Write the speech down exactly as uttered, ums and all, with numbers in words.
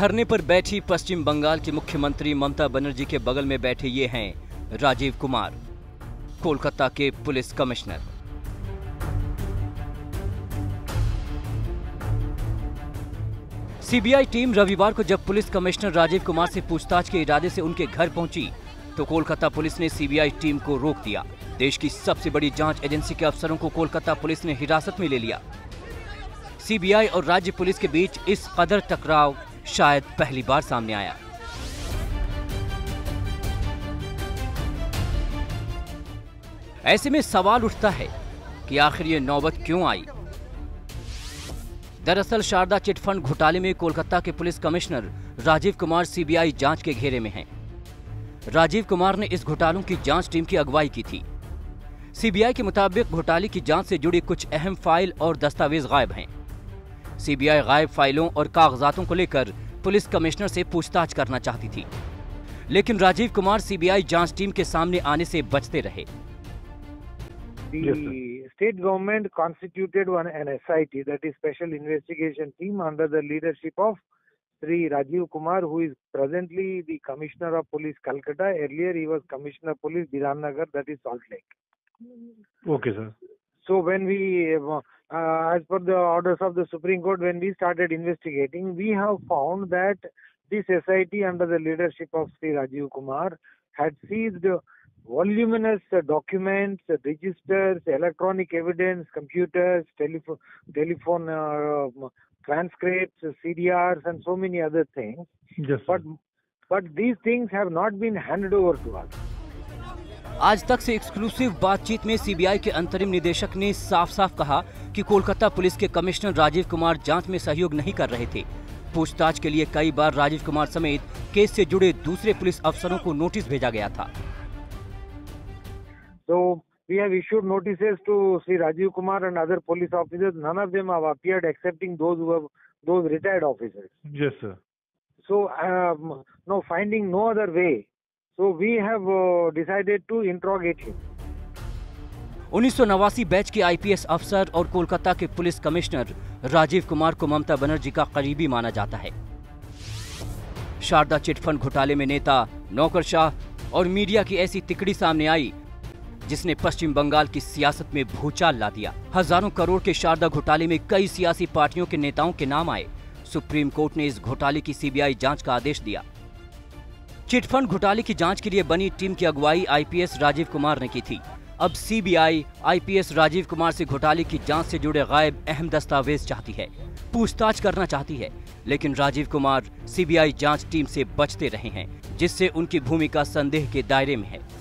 धरने पर बैठी पश्चिम बंगाल की मुख्यमंत्री ममता बनर्जी के बगल में बैठे ये हैं राजीव कुमार, कोलकाता के पुलिस कमिश्नर। सीबीआई टीम रविवार को जब पुलिस कमिश्नर राजीव कुमार से पूछताछ के इरादे से उनके घर पहुंची तो कोलकाता पुलिस ने सीबीआई टीम को रोक दिया। देश की सबसे बड़ी जांच एजेंसी के अफसरों को कोलकाता पुलिस ने हिरासत में ले लिया। सीबीआई और राज्य पुलिस के बीच इस कदर टकराव शायद पहली बार सामने आया। ऐसे में सवाल उठता है कि आखिर ये नौबत क्यों आई। दरअसल शारदा चिटफंड घोटाले में कोलकाता के police commissioner Rajeev Kumar CBI जांच के घेरे में हैं। राजीव कुमार ने इस घोटालों की जांच टीम की अगुवाई की थी। सीबीआई के मुताबिक घोटाले की जांच से जुड़ी कुछ अहम फाइल और दस्तावेज गायब हैं। सीबीआई गायब फाइलों और कागजातों को लेकर पुलिस कमिश्नर से पूछताछ करना चाहती थी, लेकिन राजीव कुमार सीबीआई जांच टीम के सामने आने से बचते रहे। The state government constituted one an S I T, that is Special Investigation Team, under the leadership of Sri Rajiv Kumar, who is presently the Commissioner of Police Calcutta. Earlier he was Commissioner of Police Birannagar, that is Salt Lake. Okay, sir. So when we, uh, as per the orders of the Supreme Court, when we started investigating, we have found that this S I T under the leadership of Sri Rajiv Kumar had seized voluminous uh, documents, uh, registers, electronic evidence, computers, telephone, telephone uh, transcripts, uh, C D Rs, and so many other things. Yes, but but these things have not been handed over to us. आज तक से exclusive बातचीत में CBI के अंतरिम निदेशक ने साफ साफ कहा कि कोलकाता पुलिस के कमिश्नर राजीव कुमार जांच में सहयोग नहीं कर रहे थे। पूछताछ के लिए कई बार राजीव कुमार समेत केस से जुड़े दूसरे पुलिस अफसरों को नोटिस भेजा गया था। So we have issued notices to Sri Rajiv Kumar and other police officers. None of them have appeared, excepting those who have those retired officers. Yes, sir. So um, no, finding no other way, so we have uh, decided to interrogate him. उन्नीस सौ नवासी batch के IPS अफसर और कोलकाता के police commissioner Rajeev Kumar को ममता बनर्जी का करीबी माना जाता है। शारदा चिटफंड घोटाले में नेता, नौकरशाह और मीडिया की ऐसी तिकड़ी सामने आई जिसने पश्चिम बंगाल की सियासत में भूचाल ला दिया। हजारों करोड़ के शारदा घोटाले में कई सियासी पार्टियों के नेताओं के नाम आए। सुप्रीम कोर्ट ने इस घोटाले की सीबीआई जांच का आदेश दिया। चिटफंड घोटाले की जांच के लिए बनी टीम की अगुवाई आईपीएस राजीव कुमार ने की थी। अब सीबीआई आईपीएस राजीव कुमार से घोटाले की जांच से जुड़े गायब अहम दस्तावेज चाहती है, पूछताछ करना चाहती है, लेकिन राजीव कुमार सीबीआई जांच टीम से बचते रहे हैं, जिससे उनकी भूमिका संदेह के दायरे में है।